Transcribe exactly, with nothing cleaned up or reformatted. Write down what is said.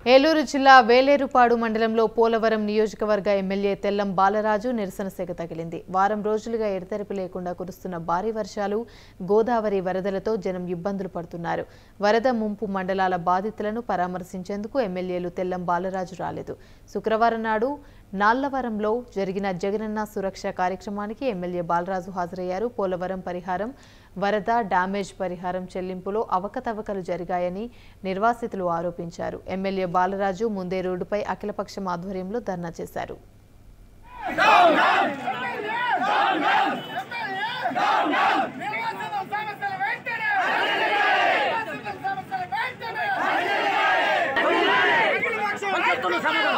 ఏలూరు జిల్లా వేలేరుపాడు మండలంలో పోలవరం నియోజకవర్గ ఎమ్మెల్యే తెల్లం బాలరాజు నిరసన సెగ తగిలింది. వారం రోజులుగా ఎడతెరిపి లేకుండా కురుస్తున్న భారీ వర్షాలు, గోదావరి వరదలతో జనం ఇబ్బందులు పడుతున్నారు. వరద ముంపు మండలాల బాధితులను పరామర్శించేందుకు ఎమ్మెల్యేలు తెల్లం బాలరాజు రాలేదు. శుక్రవారం నాడు నాళ్లవరంలో జరిగిన జగనన్న సురక్ష కార్యక్రమానికి ఎమ్మెల్యే బాలరాజు హాజరయ్యారు. పోలవరం పరిహారం, వరద డ్యామేజ్ పరిహారం చెల్లింపులో అవకతవకలు జరిగాయని నిర్వాసితులు ఆరోపించారు. ఎమ్మెల్యే బాలరాజు ముందే రోడ్డుపై అఖిలపక్షం ఆధ్వర్యంలో ధర్నా చేశారు. Come on.